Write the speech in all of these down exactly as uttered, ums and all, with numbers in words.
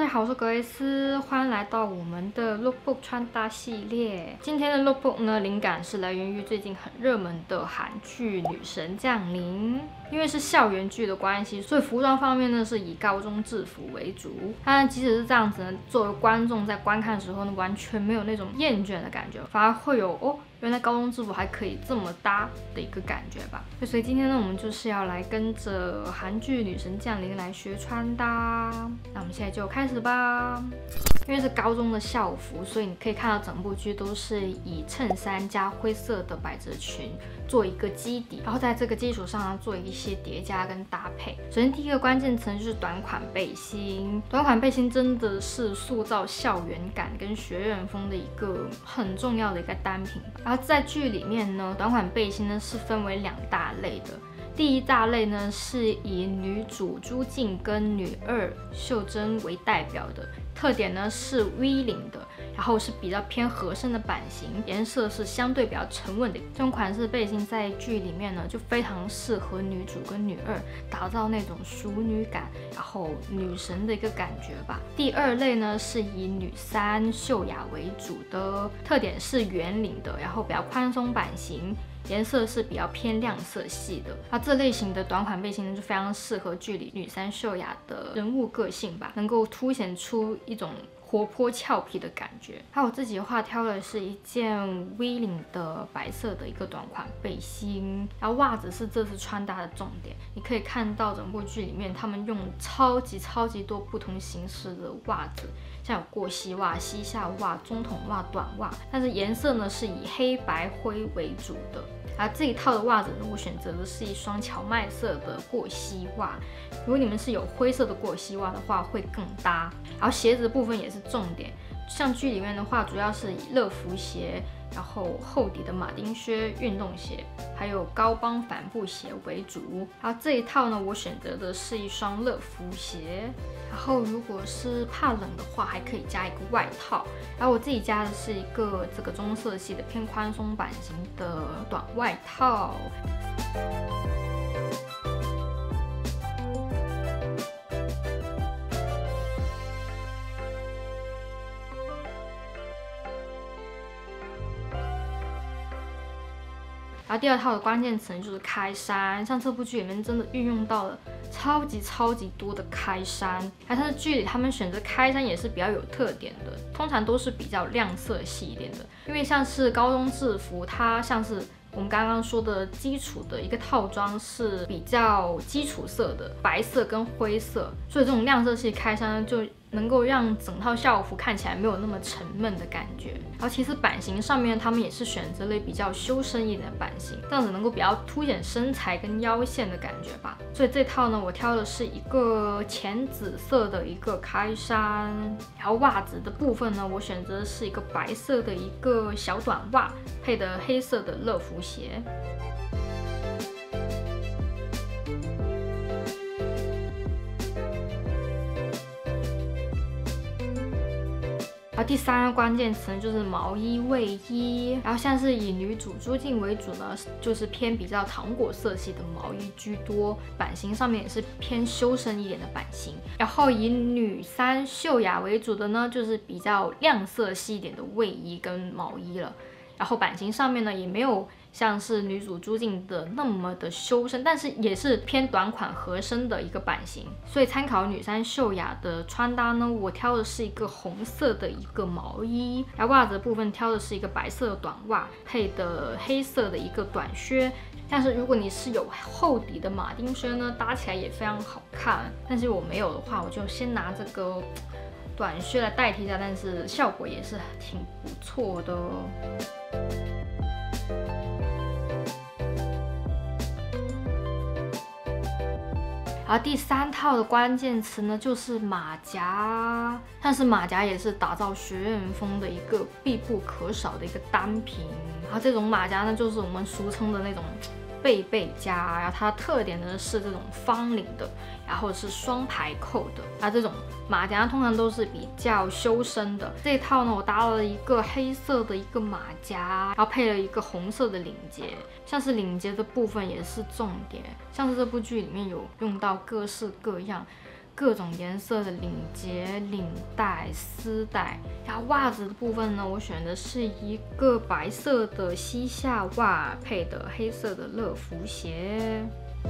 家好，我是格蕾丝，欢迎来到我们的 lookbook 穿搭系列。今天的 lookbook 呢，灵感是来源于最近很热门的韩剧《女神降临》。因为是校园剧的关系，所以服装方面呢是以高中制服为主。但即使是这样子呢，作为观众在观看的时候呢，完全没有那种厌倦的感觉，反而会有哦，原来高中制服还可以这么搭的一个感觉吧。所以今天呢，我们就是要来跟着韩剧《女神降临》来学穿搭。那我们现在就开始吧。因为是高中的校服，所以你可以看到整部剧都是以衬衫加灰色的百褶裙做一个基底，然后在这个基础上呢做一些叠加跟搭配。首先第一个关键词就是短款背心，短款背心真的是塑造校园感跟学院风的一个很重要的一个单品吧。然后在剧里面呢，短款背心呢是分为两大类的。第一大类呢是以女主朱静跟女二秀珍为代表的，特点呢是 V 领的，然后是比较偏合身的版型，颜色是相对比较沉稳的。这种款式背心在剧里面呢就非常适合女主跟女二，打造那种淑女感，然后女神的一个感觉吧。第二类呢是以女三秀雅为主的，特点是圆领的，然后比较宽松版型。颜色是比较偏亮色系的，那这类型的短款背心呢，就非常适合剧里女三秀雅的人物个性吧，能够凸显出一种活泼俏皮的感觉。还有我自己的话，挑的是一件 V 领的白色的一个短款背心，然后袜子是这次穿搭的重点。你可以看到整部剧里面，他们用超级超级多不同形式的袜子，像有过膝袜、膝下袜、中筒袜、短袜，但是颜色呢是以黑白灰为主的。而这一套的袜子呢，我选择的是一双荞麦色的过膝袜。如果你们是有灰色的过膝袜的话，会更搭。然后鞋子的部分也是重点，像剧里面的话，主要是以乐福鞋，然后厚底的马丁靴、运动鞋，还有高帮帆布鞋为主。然后这一套呢，我选择的是一双乐福鞋。然后如果是怕冷的话，还可以加一个外套。然后我自己加的是一个这个棕色系的偏宽松版型的短外套。然后第二套的关键词就是开衫，像这部剧里面真的运用到了超级超级多的开衫，而它的剧里他们选择开衫也是比较有特点的，通常都是比较亮色系一点的，因为像是高中制服，它像是我们刚刚说的基础的一个套装是比较基础色的，白色跟灰色，所以这种亮色系开衫就能够让整套校服看起来没有那么沉闷的感觉。然后其实版型上面他们也是选择了比较修身一点的版型，这样子能够比较凸显身材跟腰线的感觉吧。所以这套呢，我挑的是一个浅紫色的一个开衫，然后袜子的部分呢，我选择的是一个白色的一个小短袜，配的黑色的乐福鞋。然后第三个关键词就是毛衣、卫衣，然后像是以女主朱静为主呢，就是偏比较糖果色系的毛衣居多，版型上面也是偏修身一点的版型。然后以女三秀雅为主的呢，就是比较亮色系一点的卫衣跟毛衣了。然后版型上面呢，也没有像是女主朱静的那么的修身，但是也是偏短款合身的一个版型。所以参考女三秀雅的穿搭呢，我挑的是一个红色的一个毛衣，然后袜子的部分挑的是一个白色的短袜，配的黑色的一个短靴。但是如果你是有厚底的马丁靴呢，搭起来也非常好看。但是我没有的话，我就先拿这个短靴来代替一下，但是效果也是挺不错的。然后第三套的关键词呢，就是马甲，但是马甲也是打造学院风的一个必不可少的一个单品。然后这种马甲呢，就是我们俗称的那种背背夹，然后它的特点呢是这种方领的，然后是双排扣的。那这种马甲通常都是比较修身的。这一套呢，我搭了一个黑色的一个马甲，然后配了一个红色的领结，像是领结的部分也是重点，像是这部剧里面有用到各式各样各种颜色的领结、领带、丝带。然后袜子的部分呢，我选的是一个白色的膝下袜，配的黑色的乐福鞋。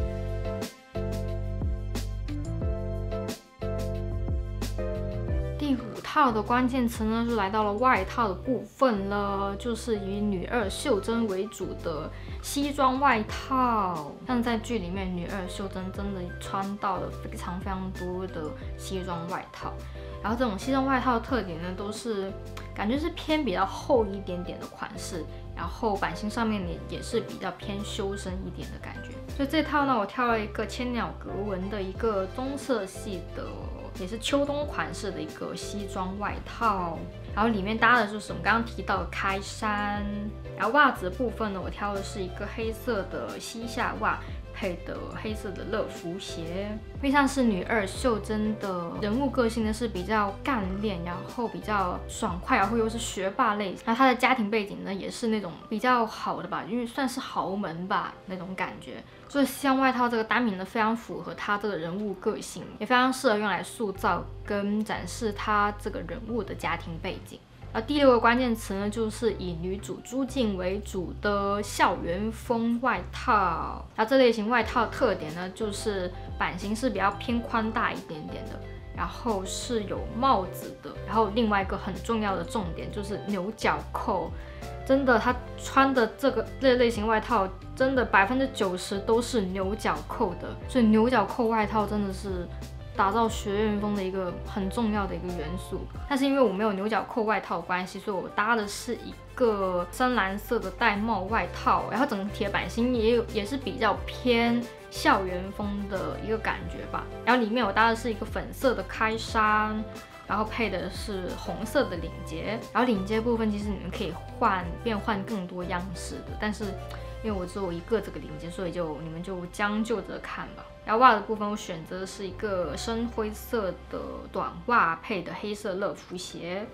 第五套的关键词呢，就来到了外套的部分了，就是以女二袖珍为主的西装外套。像在剧里面，女二袖珍真的穿到了非常非常多的西装外套。然后这种西装外套的特点呢，都是感觉是偏比较厚一点点的款式，然后版型上面也也是比较偏修身一点的感觉。所以这套呢，我挑了一个千鸟格纹的一个棕色系的。也是秋冬款式的一个西装外套，然后里面搭的就是我们刚刚提到的开衫。然后袜子的部分呢，我挑的是一个黑色的膝下袜，配的黑色的乐福鞋。因为像是女二袖珍的人物个性呢是比较干练，然后比较爽快，然后又是学霸类型。然后她的家庭背景呢也是那种比较好的吧，因为算是豪门吧那种感觉。所以西装外套这个单品呢，非常符合她这个人物个性，也非常适合用来塑造跟展示她这个人物的家庭背景。而第六个关键词呢，就是以女主朱静为主的校园风外套。然后这类型外套的特点呢，就是版型是比较偏宽大一点点的，然后是有帽子的。然后另外一个很重要的重点就是牛角扣。真的，她穿的这个这类型外套，真的百分之九十都是牛角扣的，所以牛角扣外套真的是打造学院风的一个很重要的一个元素。但是因为我没有牛角扣外套的关系，所以我搭的是一个深蓝色的玳瑁外套，然后整体的版型也有也是比较偏校园风的一个感觉吧。然后里面我搭的是一个粉色的开衫。然后配的是红色的领结，然后领结部分其实你们可以换变换更多样式的，但是因为我只有一个这个领结，所以就你们就将就着看吧。然后袜的部分我选择的是一个深灰色的短袜，配的黑色乐福鞋。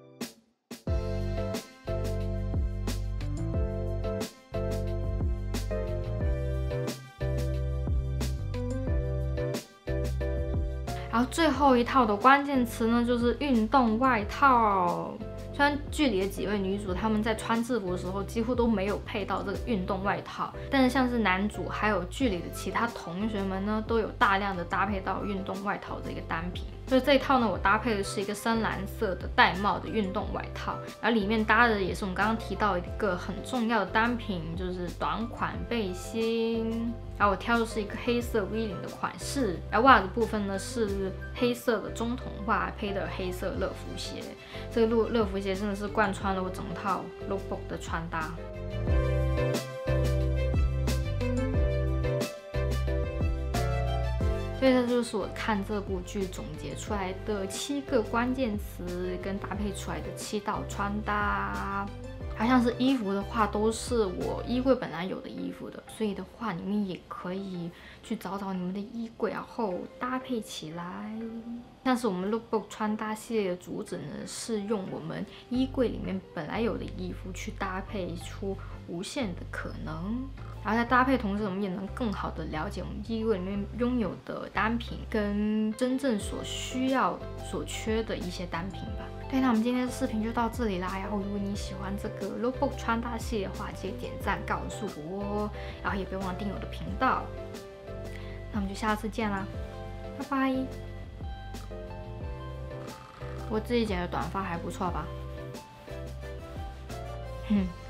然后最后一套的关键词呢，就是运动外套。虽然剧里的几位女主她们在穿制服的时候几乎都没有配到这个运动外套，但是像是男主还有剧里的其他同学们呢，都有大量的搭配到运动外套的一个单品。所以这一套呢，我搭配的是一个深蓝色的玳瑁的运动外套，然后里面搭的也是我们刚刚提到一个很重要的单品，就是短款背心。然后我挑的是一个黑色 V 领的款式，然后袜子部分呢是黑色的中筒袜，配的黑色乐福鞋。这个乐乐福鞋真的是贯穿了我整套 lookbook 的穿搭。所以这就是我看这部剧总结出来的七个关键词跟搭配出来的七道穿搭。好像是衣服的话，都是我衣柜本来有的衣服的，所以的话，你们也可以去找找你们的衣柜，然后搭配起来。像是我们 lookbook 穿搭系列的主旨呢，是用我们衣柜里面本来有的衣服去搭配出无限的可能。然后在搭配同时，我们也能更好的了解我们衣柜里面拥有的单品跟真正所需要、所缺的一些单品吧。对，那我们今天的视频就到这里啦。然后如果你喜欢这个 lookbook 穿搭系列的话，记得点赞告诉我，然后也别忘了订阅我的频道。那我们就下次见啦，拜拜。我自己剪的短发还不错吧？哼。